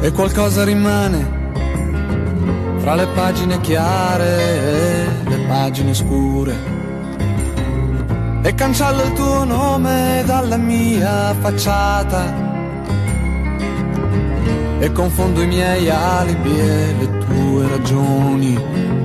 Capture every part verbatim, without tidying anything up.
e qualcosa rimane fra le pagine chiare e le pagine scure, e cancello il tuo nome dalla mia facciata e confondo i miei alibi e le tue ragioni,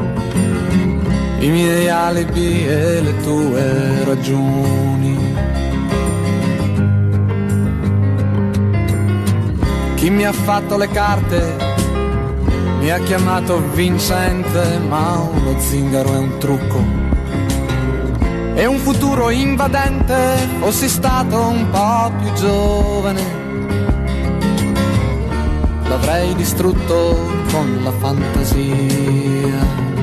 i miei alibi e le tue ragioni. Chi mi ha fatto le carte mi ha chiamato vincente, ma uno zingaro è un trucco e un futuro invadente. Fossi stato un po' più giovane, l'avrei distrutto con la fantasia,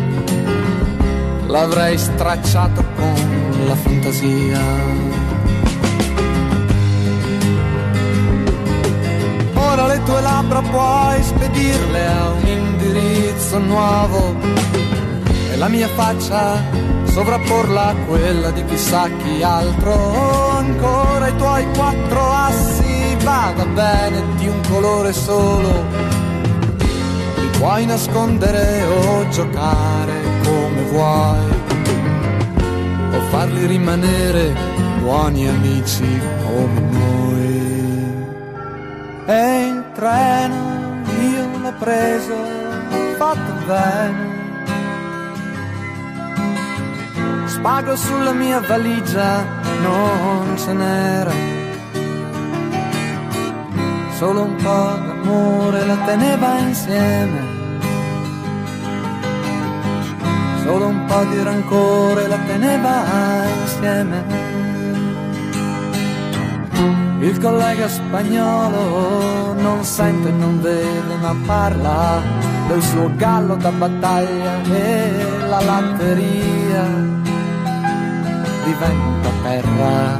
l'avrei stracciato con la fantasia. Ora le tue labbra puoi spedirle a un indirizzo nuovo e la mia faccia sovrapporla a quella di chissà chi altro. Ancora i tuoi quattro assi, vada bene, di un colore solo, li puoi nascondere o giocare come vuoi, o farli rimanere buoni amici come noi. E il treno io l'ho preso, fatto bene, spago sulla mia valigia non ce n'era, solo un po' d'amore la teneva insieme, solo un po' di rancore la teneva insieme. Il collega spagnolo non sente, non vede, ma parla del suo gallo da battaglia e la latteria diventa terra.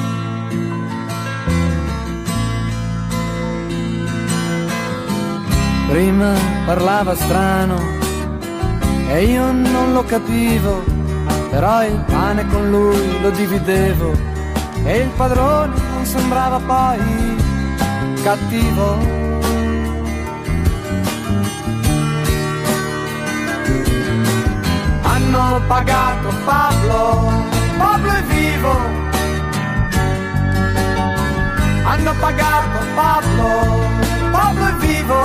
Prima parlava strano e io non lo capivo, però il pane con lui lo dividevo e il padrone non sembrava poi cattivo. Hanno pagato Pablo, Pablo è vivo. Hanno pagato Pablo, Pablo è vivo.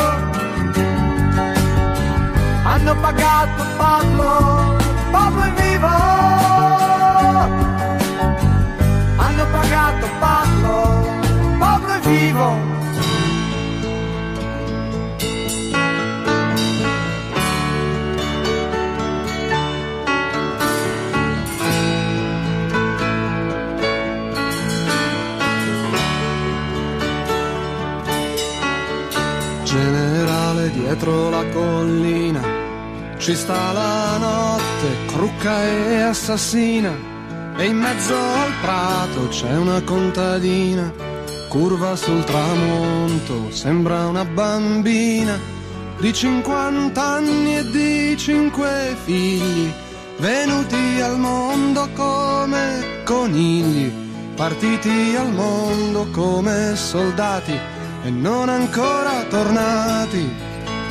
Hanno pagato Pablo, Pablo è vivo. Hanno pagato Pablo, Pablo è vivo. Generale, dietro la collina ci sta la notte, crucca e assassina, e in mezzo al prato c'è una contadina, curva sul tramonto, sembra una bambina di cinquanta anni e di cinque figli, venuti al mondo come conigli, partiti al mondo come soldati e non ancora tornati.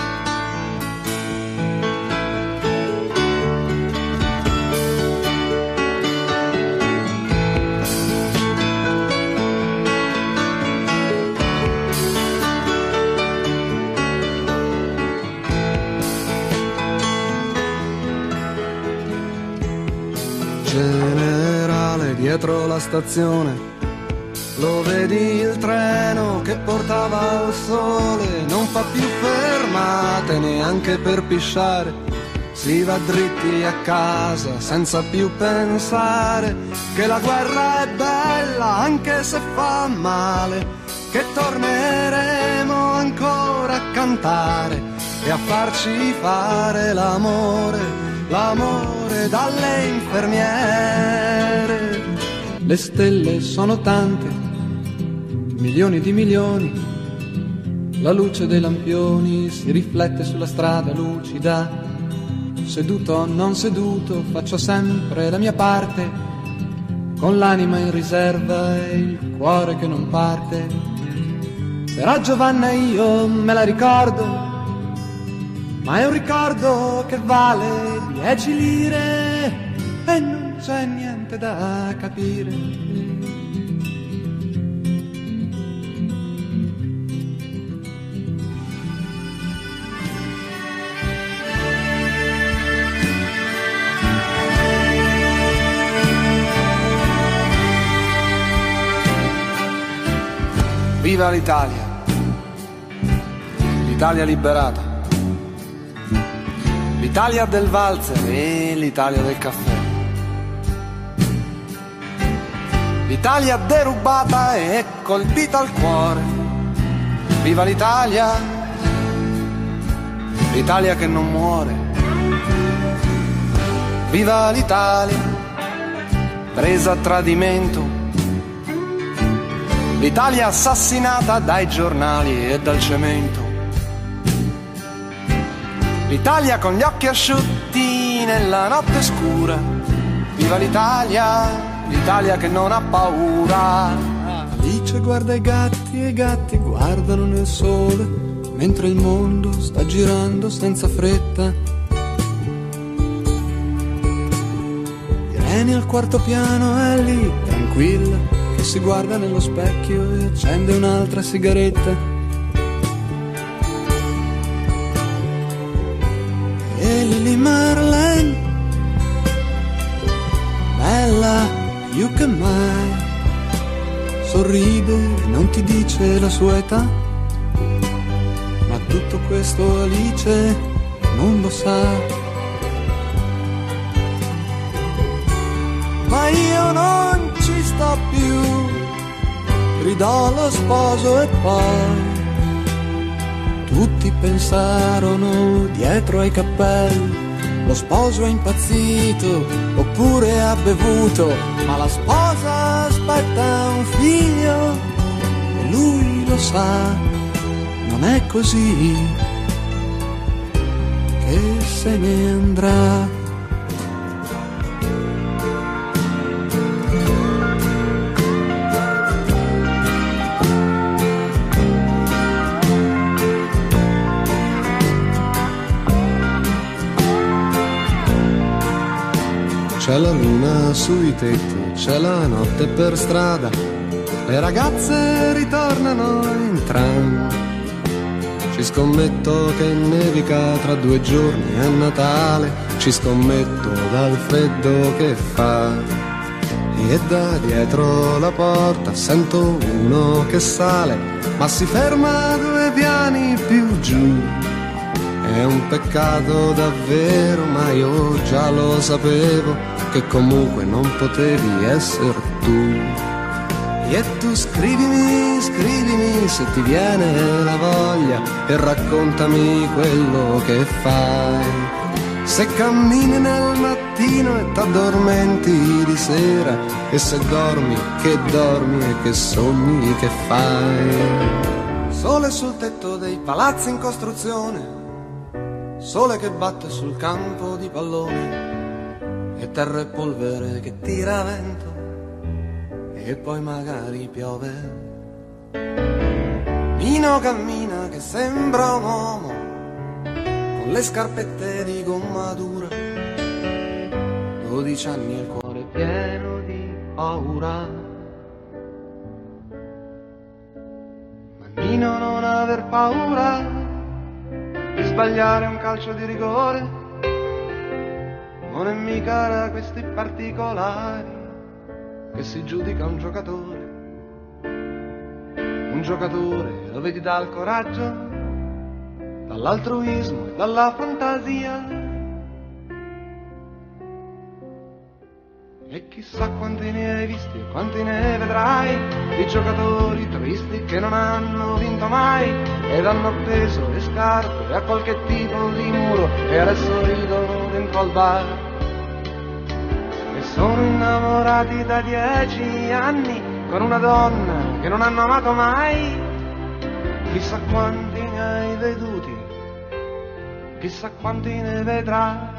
Generale, dietro la stazione lo vedi il treno che portava al sole, non fa più fermate neanche per pisciare, si va dritti a casa senza più pensare che la guerra è bella anche se fa male, che torneremo ancora a cantare e a farci fare l'amore, l'amore dalle infermiere. Le stelle sono tante, milioni di milioni, la luce dei lampioni si riflette sulla strada lucida. Seduto o non seduto, faccio sempre la mia parte, con l'anima in riserva e il cuore che non parte. Era Giovanna io me la ricordo, ma è un ricordo che vale dieci lire e non c'è niente da capire. Viva l'Italia, l'Italia liberata, l'Italia del valzer e l'Italia del caffè, l'Italia derubata e colpita al cuore. Viva l'Italia, l'Italia che non muore. Viva l'Italia, presa a tradimento, l'Italia assassinata dai giornali e dal cemento. L'Italia con gli occhi asciutti nella notte scura. Viva l'Italia, l'Italia che non ha paura. Alice guarda i gatti e i gatti guardano nel sole, mentre il mondo sta girando senza fretta. Irene al quarto piano è lì, tranquilla, che si guarda nello specchio e accende un'altra sigaretta. E Lily Marlene, bella più che mai, sorride e non ti dice la sua età, ma tutto questo Alice non lo sa. Ma io non ci sto più, gridò lo sposo e poi tutti pensarono dietro ai cappelli: lo sposo è impazzito oppure ha bevuto, ma la sposa aspetta un figlio e lui lo sa, non è così che se ne andrà. C'è la luna sui tetti, c'è la notte per strada, le ragazze ritornano in tram. Ci scommetto che nevica tra due giorni è Natale, ci scommetto dal freddo che fa. E da dietro la porta sento uno che sale, ma si ferma due piani più giù. È un peccato davvero, ma io già lo sapevo, che comunque non potevi essere tu. E tu scrivimi, scrivimi se ti viene la voglia e raccontami quello che fai. Se cammini nel mattino e t'addormenti di sera, e se dormi, che dormi e che sogni che fai. Sole sul tetto dei palazzi in costruzione, sole che batte sul campo di pallone, e terra e polvere che tira vento, e poi magari piove. Nino cammina che sembra un uomo, con le scarpette di gomma dura, dodici anni e il cuore pieno di paura. Ma Nino non aver paura di sbagliare un calcio di rigore, non è mica da questi particolari che si giudica un giocatore. Un giocatore lo vedi dal coraggio, dall'altruismo e dalla fantasia. E chissà quanti ne hai visti e quanti ne vedrai, di giocatori tristi che non hanno vinto mai ed hanno appeso le scarpe a qualche tipo di muro e adesso ridono dentro al bar. E sono innamorati da dieci anni con una donna che non hanno amato mai. Chissà quanti ne hai veduti, chissà quanti ne vedrai.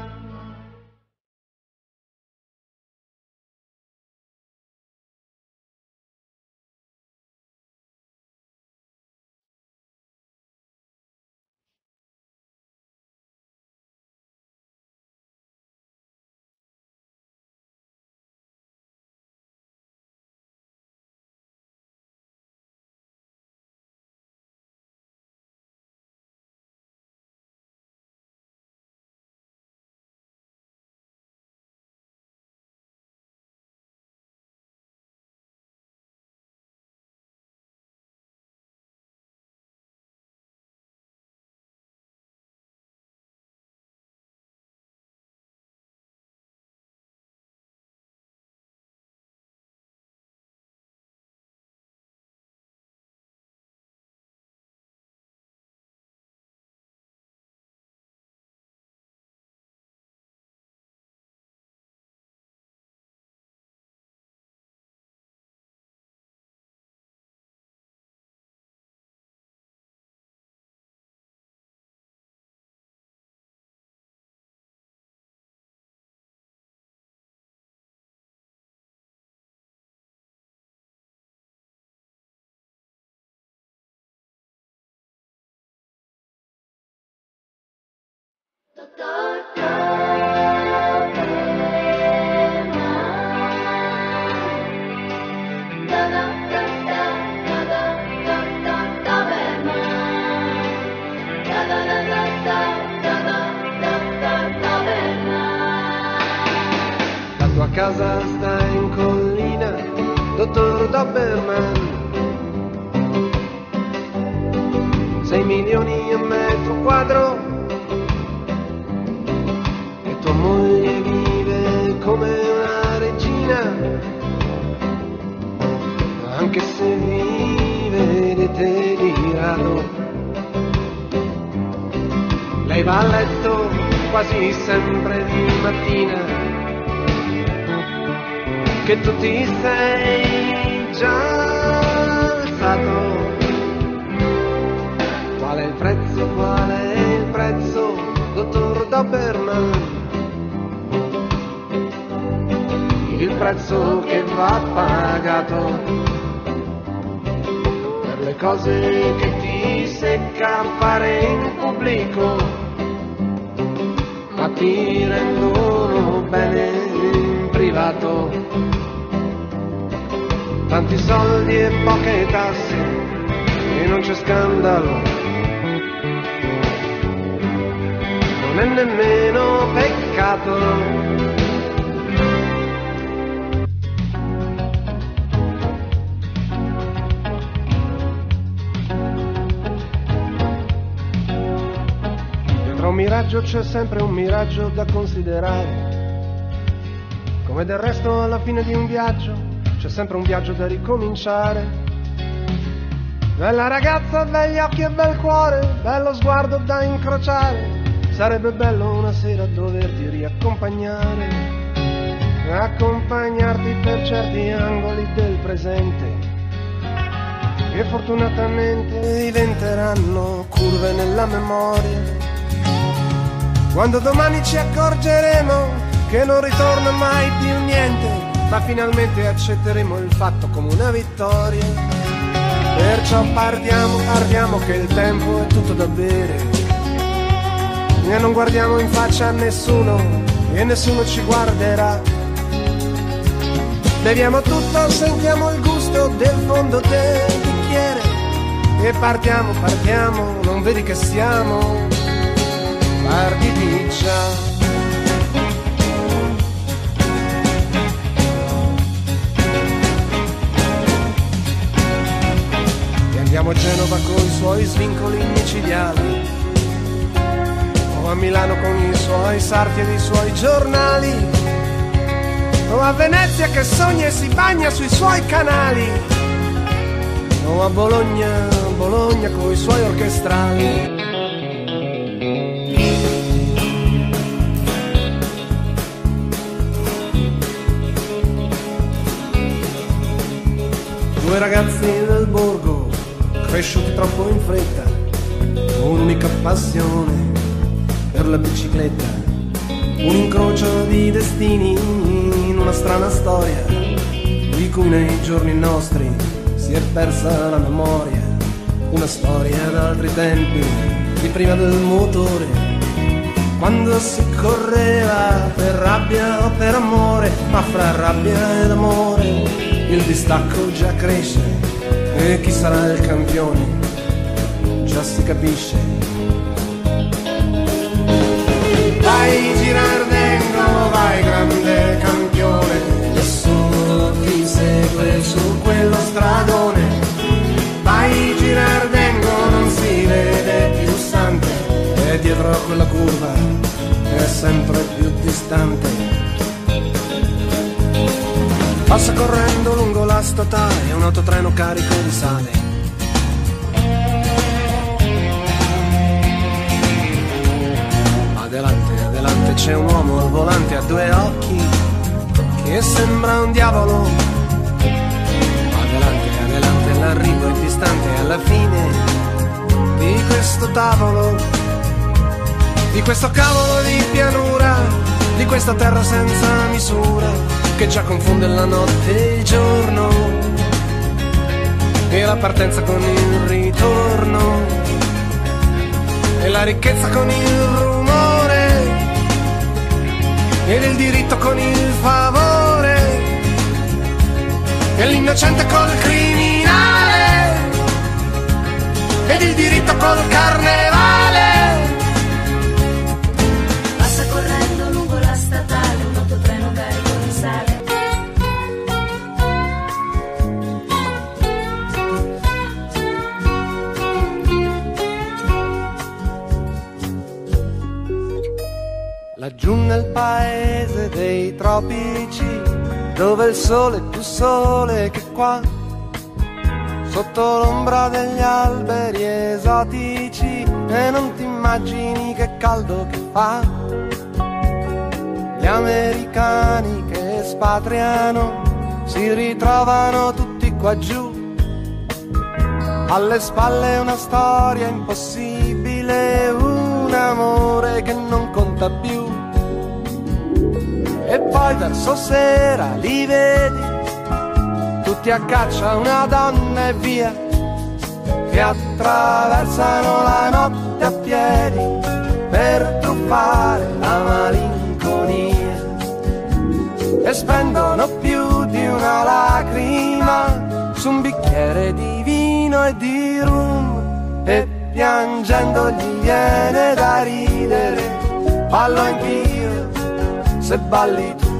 casa sta in collina, dottor Doberman. Sei milioni e metro quadro e tua moglie vive come una regina, anche se vive deteriorato. Lei va a letto quasi sempre di mattina, che tu ti sei già alzato. Qual è il prezzo, qual è il prezzo, dottor Doberman? Il prezzo che va pagato per le cose che ti secca fare in pubblico, ma ti rendono bene in privato. Tanti soldi e poche tasse e non c'è scandalo, non è nemmeno peccato. Dietro un miraggio c'è sempre un miraggio da considerare, come del resto alla fine di un viaggio c'è sempre un viaggio da ricominciare. Bella ragazza, begli occhi e bel cuore, bello sguardo da incrociare. Sarebbe bello una sera doverti riaccompagnare, accompagnarti per certi angoli del presente che fortunatamente diventeranno curve nella memoria. Quando domani ci accorgeremo che non ritorna mai più niente, ma finalmente accetteremo il fatto come una vittoria. Perciò partiamo, partiamo che il tempo è tutto da bere e non guardiamo in faccia a nessuno e nessuno ci guarderà. Beviamo tutto, sentiamo il gusto del fondo del bicchiere e partiamo, partiamo, non vedi che siamo partiti già. Andiamo a Genova con i suoi svincoli micidiali, o a Milano con i suoi sarti ed i suoi giornali, o a Venezia che sogna e si bagna sui suoi canali, o a Bologna, Bologna con i suoi orchestrali. Due ragazzi del borgo cresciuti troppo in fretta, un'unica passione per la bicicletta, un incrocio di destini in una strana storia di cui nei giorni nostri si è persa la memoria, una storia d'altri tempi, di prima del motore, quando si correva per rabbia o per amore, ma fra rabbia ed amore il distacco già cresce. E chi sarà il campione già si capisce. Vai Girardengo, vai grande campione, nessuno ti segue su quello stradone. Vai Girardengo, non si vede più stante, e dietro a quella curva è sempre più distante. Passa correndo lungo la statale un autotreno carico di sale. Adelante, adelante c'è un uomo al volante a due occhi che sembra un diavolo. Adelante, adelante l'arrivo è distante alla fine di questo tavolo, di questo cavolo di pianura, di questa terra senza misura che già confonde la notte e il giorno, e la partenza con il ritorno, e la ricchezza con il rumore, ed il diritto con il favore, e l'innocente col criminale, ed il diritto col carnevale. Passa correndo lungo la statale un autotreno carico di sale. Laggiù nel paese dei tropici, dove il sole è più sole che qua, sotto l'ombra degli alberi esotici, e non ti immagini che caldo che fa. Gli americani che espatriano si ritrovano tutti qua giù, alle spalle una storia impossibile, un amore che non conta più. E poi verso sera li vedi tutti a caccia una donna e via, che attraversano la notte a piedi per truffare la malinconia, e spendono più di una lacrima su un bicchiere di vino e di rum, e piangendo gli viene da ridere. Ballo anch'io se balli tu.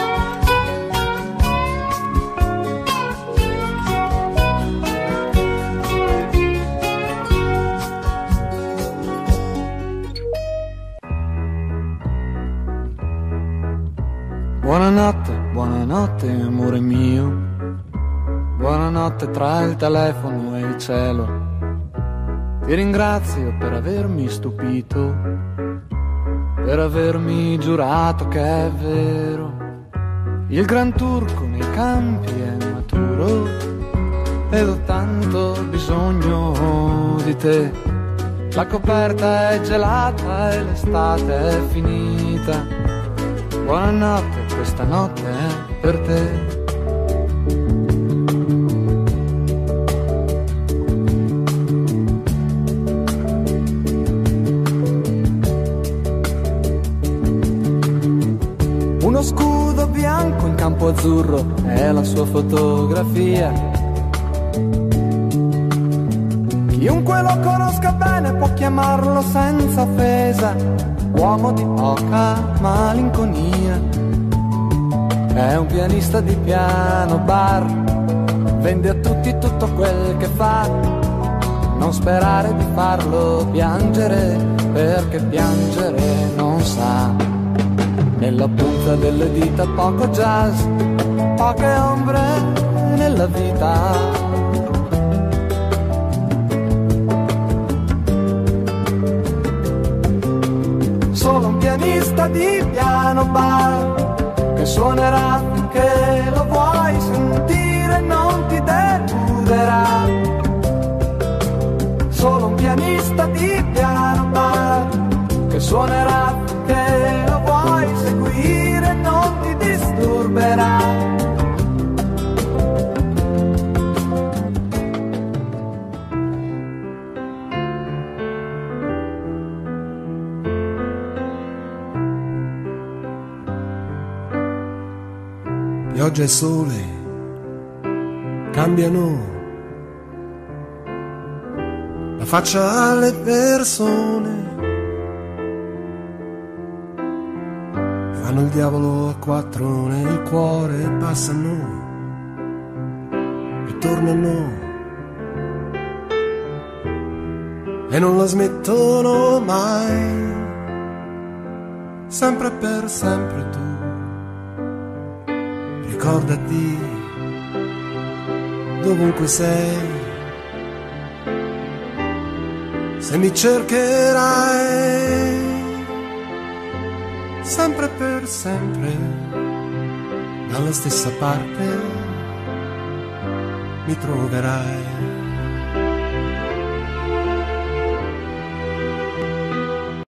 Buonanotte, buonanotte amore mio, buonanotte tra il telefono e il cielo. Ti ringrazio per avermi stupito, per avermi giurato che è vero. Il gran turco nei campi è maturo ed ho tanto bisogno di te. La coperta è gelata e l'estate è finita. Buonanotte, questa notte è per te. Uno scudo bianco in campo azzurro è la sua fotografia. Chiunque lo conosca bene può chiamarlo senza offesa uomo di poca malinconia. È un pianista di piano bar, vende a tutti tutto quel che fa. Non sperare di farlo piangere, perché piangere non sa. Nella punta delle dita poco jazz, poche ombre nella vita. Solo un pianista di piano bar che suonerà finché lo vuoi sentire e non ti deluderà. Solo un pianista di piano bar che suonerà finché lo vuoi seguire e non ti disturberà. Pioggia e sole cambiano la faccia alle persone, fanno il diavolo a quattro nel cuore, passano e tornano e non la smettono mai, sempre per sempre tu. Ricordati dovunque sei, se mi cercherai, sempre per sempre, dalla stessa parte mi troverai.